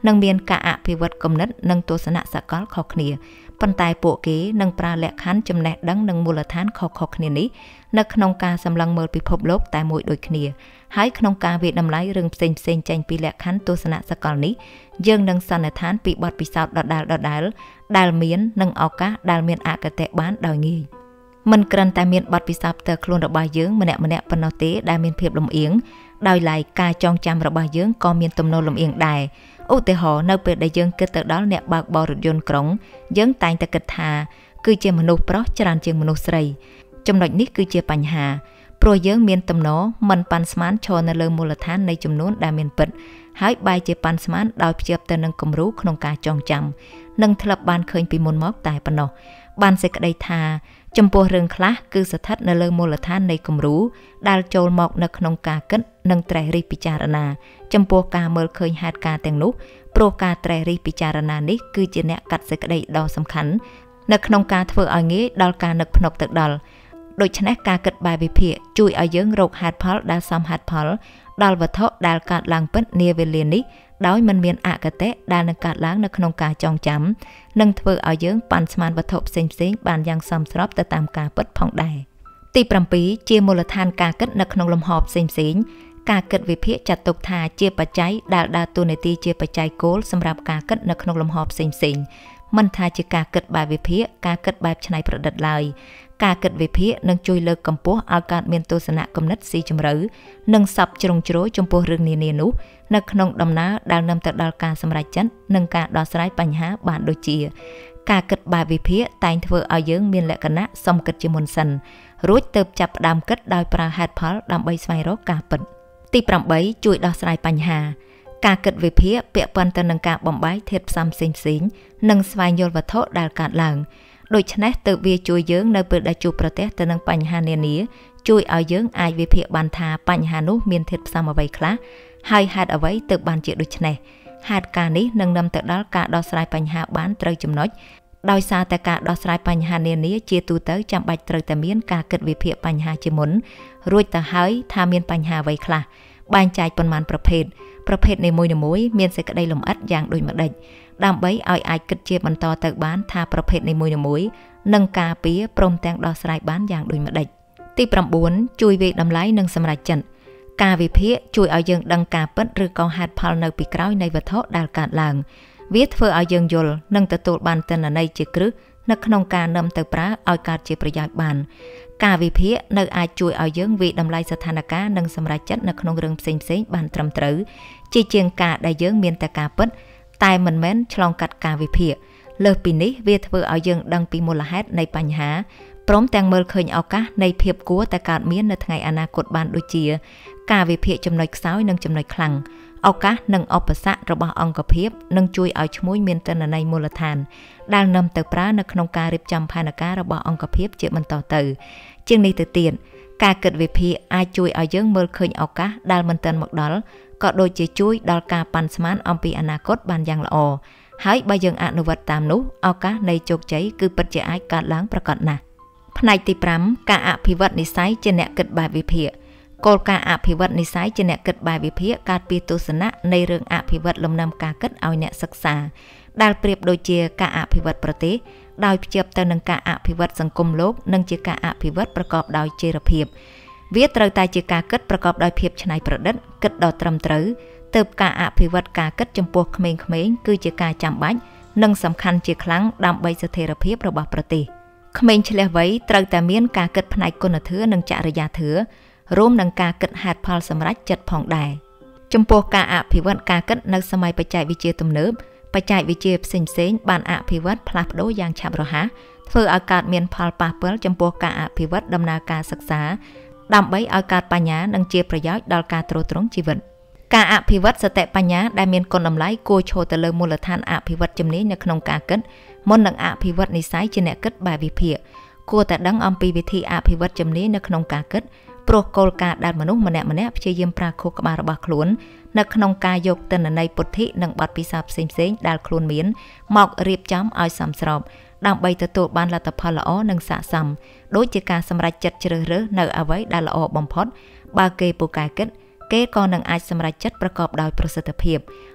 S1: នឹងមានការអភិវឌ្ឍគំនិតនិងទស្សនៈសកលខុសគ្នាប៉ុន្តែពួកគេនឹងប្រើលក្ខខណ្ឌចំណេះដឹងនិងមូលដ្ឋានខុសៗគ្នានេះនៅក្នុងការសម្លឹងមើលពិភពលោកតែមួយដូចគ្នាហើយក្នុងការវិតម្លៃរឿងផ្សេងផ្សេងចេញពីលក្ខខណ្ឌទស្សនៈសកលនេះយើងនឹងសន្និដ្ឋានពីបទពិសោធន៍ដដែលៗដែលមាននិងឱកាសដែលមានអកតេបានដោយងាយមិនគ្រាន់តែមានបទពិសោធន៍ផ្ទាល់ខ្លួនរបស់យើងម្នាក់ម្នាក់ប៉ុណ្ណោះទេដែលមានភាពលំអៀងដោយឡែកការចងចាំរបស់យើងក៏មានទំនោរលំអៀងដែរឧទាហរណ៍នៅពេលដែលយើងគិតទៅដល់អ្នកបើកបររថយន្តក្រុងយើងតែងតែគិតថាគឺជាមនុស្សប្រុសច្រើនជាងមនុស្សស្រីចំណុចនេះគឺជាបញ្ហាព្រោះយើងមានទំនោរមិនប៉ាន់ស្មានឈរនៅលើមូលដ្ឋាននៃចំនួនដែលមានពិតហើយបែរជាប៉ាន់ស្មានដោយភ្ជាប់ទៅនឹងគំរូក្នុងការចងចាំនិងធ្លាប់បានឃើញពីមុនមកតែប៉ុណ្ណោះបានសេចក្តីថាចំពោះរឿងខ្លះគឺស្ថិតនៅលើមូលដ្ឋាននៃគំរូដែលចូលមកនៅក្នុងការគិតនិងត្រេះរិះពិចារណាចំពោះការមើលឃើញហេតុការណ៍ទាំងនោះព្រោះការត្រេះរិះពិចារណានេះគឺជាអ្នកកាត់សេចក្តីដ៏សំខាន់នៅក្នុងការធ្វើឲ្យងាយដល់ការនឹកភ្នែកទៅដល់ដូច្នេះការគិតបែបវិភាគជួយឲ្យយើងរកហេតុផលដែលសមហេតុផលដល់វត្ថុដែលកើតឡើងពិតនាវេលានេះដោយមិនមានអកតេដែលនឹងកើតឡើងនៅក្នុងការចងចាំនិងធ្វើឲ្យយើងប៉ាន់ស្មានវត្ថុផ្សេងៗបានយ៉ាងសមស្របទៅតាមការពិតផងដែរទី7ជាមូលដ្ឋានការគិតនៅក្នុងលំហផ្សេងៗការគិតវិភាគចាត់ទុកថាជាបច្ច័យដែលដើរតួនាទីជាបច្ច័យគោលសម្រាប់ការគិតនៅក្នុងលំហផ្សេងៗមិនថាជាការគិតបែបវិភាគការគិតបែបច្នៃប្រឌិតឡើយការគិតវិភាគនឹងជួយលើកកម្ពស់ឲ្យកើតមានទស្សនៈគំនិតស៊ីជម្រៅនិងសប្តិជ្រុងជ្រោយចំពោះរឿងនានានោះនៅក្នុងដំណើរដែលនាំទៅដល់ការសម្រេចចិត្តនិងការដោះស្រាយបញ្ហាបានដូចជាការគិតបែបវិភាគតែងធ្វើឲ្យយើងមានលក្ខណៈសមគិតជាមុនសិនរួចទើបចាប់ផ្ដើមគិតដោយប្រើហេតុផលដើម្បីស្វែងរកការពិតទី8ជួយដោះស្រាយបញ្ហាការគិតវិភាគពាក់ព័ន្ធទៅនឹងការបំបែកធាតុផ្សំផ្សេងៗនិងស្វែងយល់វត្ថុដែលកើតឡើងដូច្នេះទើបវាជួយយើងនៅពេលដែលជួបប្រទះទៅនឹងបញ្ហានានាជួយឲ្យយើងអាចវិភាគបានថាបញ្ហានោះមានធាតុផ្សំអ្វីខ្លះហើយហេតុអ្វីទើបបានជាដូច្នេះហេតុការណ៍នេះនឹងនាំទៅដល់ការដោះស្រាយបញ្ហាបានត្រូវចំណុចដោយសារតែការដោះស្រាយបញ្ហានានាជាទូទៅចាំបាច់ត្រូវតែមានការគិតវិភាគបញ្ហាជាមុនរួចទៅហើយថាមានបញ្ហាអ្វីខ្លះបែងចែកប៉ុន្មានប្រភេទប្រភេទនីមួយៗមានសេចក្តីលម្អិតយ៉ាងដូចម្តេចដើម្បីឲ្យអាចគិតជាបន្តទៅបានថាប្រភេទនីមួយៗនឹងការពារព្រមទាំងដោះស្រាយបានយ៉ាងដូចម្តេចទី9ជួយវាយតម្លៃនិងសម្រេចចិត្តការវិភាគជួយឲ្យយើងដឹងការពិតឬក៏ហេតុផលនៅពីក្រោយនៃវត្ថុដែលកើតឡើងវាធ្វើឲ្យយើងយល់និងទទួលបានទិន្នន័យជាគ្រឹះនៅក្នុងការនាំទៅប្រើឲ្យកើតជាប្រយោជន៍បានការវិភាគនៅអាចជួយឲ្យយើងវាយតម្លៃស្ថានភាពនិងសម្រេចចិត្តនៅក្នុងរឿងផ្សេងៗបានត្រឹមត្រូវជាជាងការដែលយើងមានតែការពិតតែមិនមែនឆ្លងកាត់ការវិភាគលើសពីនេះវាធ្វើឲ្យយើងដឹងពីមូលហេតុនៃបញ្ហាព្រមទាំងមើលឃើញឱកាសនៃភាពគួរតែកើតមាននៅថ្ងៃអនាគតបានដូចជាការវិភាគចំណុចខ្សោយនិងចំណុចខ្លាំងឱកាសនិងឧបសគ្គរបស់អង្គភាពនឹងជួយឲ្យឈ្មួញមានទិន្នន័យមូលដ្ឋានដែលនាំទៅប្រើនៅក្នុងការរៀបចំផែនការរបស់អង្គភាពជាបន្តទៅជាងនេះទៅទៀតការគិតវិភាគអាចជួយឲ្យយើងមើលឃើញឱកាសដែលមិនទាន់មកដល់ក៏ដូចជាជួយដល់ការប៉ាន់ស្មានអំពីអនាគតបានយ៉ាងល្អហើយបើយើងអនុវត្តតាមនោះឱកាសនៃជោគជ័យគឺពិតជាអាចកើតឡើងប្រកបណាស់ផ្នែកទី5ការអភិវឌ្ឍនិស្ស័យជាអ្នកគិតបែបវិភាគគោលការណ៍អភិវឌ្ឍនិស្ស័យជាអ្នកគិតបែបវិភាគកើតពីទស្សនៈនៃរឿងអភិវឌ្ឍលំនាំការគិតឲ្យអ្នកសិក្សាដែលប្រៀបដូចជាការអភិវឌ្ឍប្រទេសដោយភ្ជាប់ទៅនឹងការអភិវឌ្ឍសង្គមលោកនិងជាការអភិវឌ្ឍប្រកបដោយចីរភាពវាត្រូវតែជាការគិតប្រកបដោយភាពច្នៃប្រឌិតគិតដ៏ត្រឹមត្រូវទើបការអភិវឌ្ឍការគិតចំពោះក្មេងៗគឺជាការចាំបាច់និងសំខាន់ជាខ្លាំងដើម្បីស្ថិរភាពរបស់ប្រទេសក្មេងឆ្លៀសវៃត្រូវតែមានការគិតផ្នែកគុណធម៌និងចរិយាធម៌រួមនឹងការគិតហេតុផលសម្រាប់ចិត្តផងដែរចំពោះការអភិវឌ្ឍការគិតនៅសម័យបច្ចេកវិទ្យាទំនើបបច្ចេកវិទ្យាផ្សេងៗបានអភិវឌ្ឍផ្លាស់ប្ដូរយ៉ាងឆាប់រហ័សធ្វើឲ្យកើតមានផលប៉ះពាល់ចំពោះការអភិវឌ្ឍដំណើរការសិក្សាដើម្បីឲ្យកើតបញ្ញានិងជាប្រយោជន៍ដល់ការទ្រទ្រង់ជីវិតការអភិវឌ្ឍសតិបញ្ញាដែលមានគុណតម្លៃគួរឈរទៅលើមូលដ្ឋានអភិវឌ្ឍជំនាញនៅក្នុងការគិតមុននឹងអភិវឌ្ឍនិស្ស័យជាអ្នកគិតបែបវិភាគគួរតែដឹងអំពីវិធីអភិវឌ្ឍជំនាញនៅក្នុងការគិតព្រោះគោលការណ៍ដែលមនុស្សម្នាក់ម្នាក់ព្យាយាមប្រើខួរក្បាលរបស់ខ្លួននៅក្នុងការយកទិន្នន័យពុទ្ធិនិងបទពិសោធន៍ផ្សេងៗដែលខ្លួនមានមករៀបចំឲ្យសមស្របដើម្បីទទួលបានលទ្ធផលល្អនិងស័ក្តិសមដូចជាការសម្រេចចិត្តជ្រើសរើសនៅអ្វីដែលល្អបំផុតបើគេពូកែគិតគេក៏នឹងអាចសម្រេចចិត្តប្រកបដោយប្រសិទ្ធភាព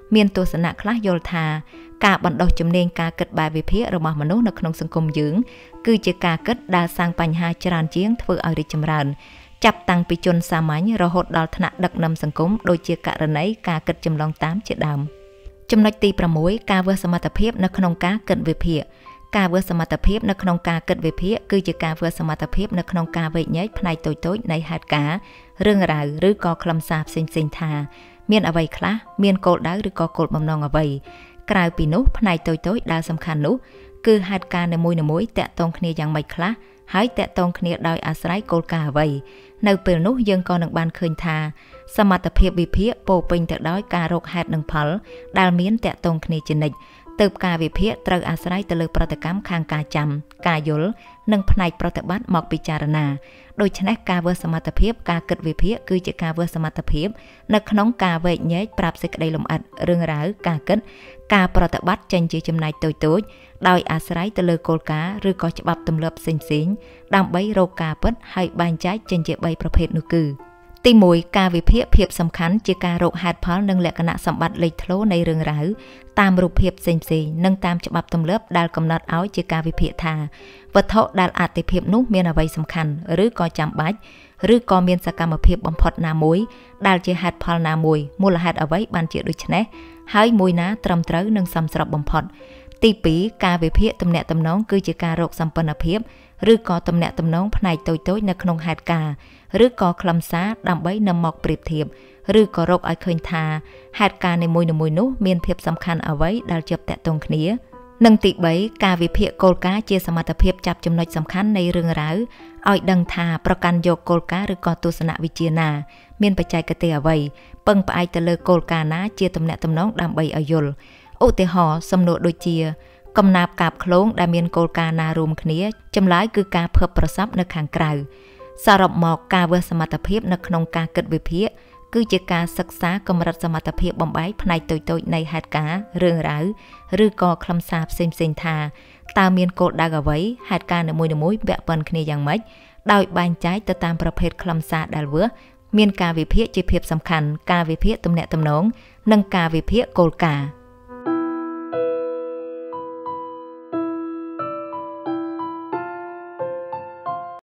S1: មានទស្សនៈខ្លះយល់ថាការបណ្ដុះជំនាញការគិតបែបវិភាគរបស់មនុស្សនៅក្នុងសង្គមយើងគឺជាការគិតដែលសាងបញ្ហាច្រើនជាងធ្វើឲ្យរីកចម្រើនចាប់តាំងពីជនសាមញ្ញរហូតដល់ថ្នាក់ដឹកនាំសង្គមដូចជាករណីការគិតចម្លងតាមជាដើមចំណុចទីប្រាំមួយ ការវាស់សមត្ថភាពនៅក្នុងការគិតវិភាគការវាស់សមត្ថភាពនៅក្នុងការគិតវិភាគគឺជាការវាស់សមត្ថភាពនៅក្នុងការវែកញែកផ្នែកតូចៗនៃហេតុការណ៍រឿងរ៉ាវឬក៏ខ្លឹមសារផ្សេងៗថាមានអ្វីខ្លះមានគោលដៅឬក៏គោលបំណងអ្វីក្រៅពីនោះផ្នែកតូចៗដែលសំខាន់នោះគឺហេតុការណ៍នីមួយៗតាក់ទងគ្នាយ៉ាងម៉េចខ្លះហើយតាក់ទងគ្នាដោយអាស្រ័យគោលការណ៍អ្វីនៅពេលនោះយើងក៏នឹងបានឃើញថាសមត្ថភាពវិភាគពោពេញទៅដោយការរកហេតុនិងផលដែលមានតាក់ទងគ្នាជានិច្ចទើបការវិភាគត្រូវអាស្រ័យទៅលើប្រតិកម្មខាងការចាំការយល់និងផ្នែកប្រតិបត្តិមកពិចារណាដូច្នេះការវាស់សមត្ថភាពការគិតវិភាគគឺជាការវាស់សមត្ថភាពនៅក្នុងការវែកញែកប្រាប់សេចក្តីលម្អិតរឿងរ៉ាវការគិតការប្រតិបត្តិចេញជាចំណែកតូចៗដោយអាស្រ័យទៅលើគោលការណ៍ឬក៏ច្បាប់ទម្លាប់ផ្សេងៗដើម្បីរកការពិតហើយបែងចែកចេញជាបីប្រភេទនោះគឺទីមួយការវិភាគភាពសំខាន់ជាការរកហេតុផលនិងលក្ខណៈសម្បត្តិលេចធ្លោនៃរឿងរ៉ាវតាមរូបភាពផ្សេងៗនិងតាមច្បាប់ទម្លាប់ដែលកំណត់ឲ្យជាការវិភាគថាវត្ថុដែលអាទិភាពនោះមានអ្វីសំខាន់ឬក៏ចាំបាច់ឬក៏មានសកម្មភាពបំផុតណាមួយដែលជាហេតុផលណាមួយមូលហេតុអ្វីបានជាដូច្នេះហើយមួយណាត្រឹមត្រូវនិងសមស្របបំផុតទីពីរការវិភាគទំនាក់ទំនងគឺជាការរកសម្ព័ន្ធភាពឬក៏ទំនាក់ទំនងផ្នែកតូចៗនៅក្នុងហេតុការណ៍ឬក៏ខ្លឹមសារដើម្បីនំមកប្រៀបធៀបឬក៏រកឲ្យឃើញថាហេតុការណ៍នីមួយៗនោះមានភាពសំខាន់អ្វីដែលជាប់តាក់ទងគ្នានិងទីបីការវិភាគគោលការណ៍ជាសមត្ថភាពចាប់ចំណុចសំខាន់នៃរឿងរ៉ាវឲ្យដឹងថាប្រកាន់យកគោលការណ៍ឬក៏ទស្សនវិជ្ជាណាមានបច្ចេកទេសអ្វីពឹងផ្អែកទៅលើគោលការណ៍ណាជាទំនាក់ទំនងដើម្បីឲ្យយល់ឧទាហរណ៍សំណួរដូចជាកំណាព្យកាបឃ្លោងដែលមានគោលការណ៍ណារួមគ្នាចម្លើយគឺការភើបប្រសពនៅខាងក្រៅសរុបមកការវាស់សមត្ថភាពនៅក្នុងការគិតវិភាគគឺជាការសិក្សាកម្រិតសមត្ថភាពបំបែកផ្នែកតូចៗនៃហេតុការណ៍រឿងរ៉ាវឬក៏ខ្លឹមសារផ្សេងៗថាតើមានគោលដៅអ្វីហេតុការណ៍នីមួយៗពាក់ព័ន្ធគ្នាយ៉ាងម៉េចដោយបែងចែកទៅតាមប្រភេទខ្លឹមសារដែលវាស់មានការវិភាគជាភាពសំខាន់ការវិភាគទំនាក់ទំនងនិងការវិភាគគោលការណ៍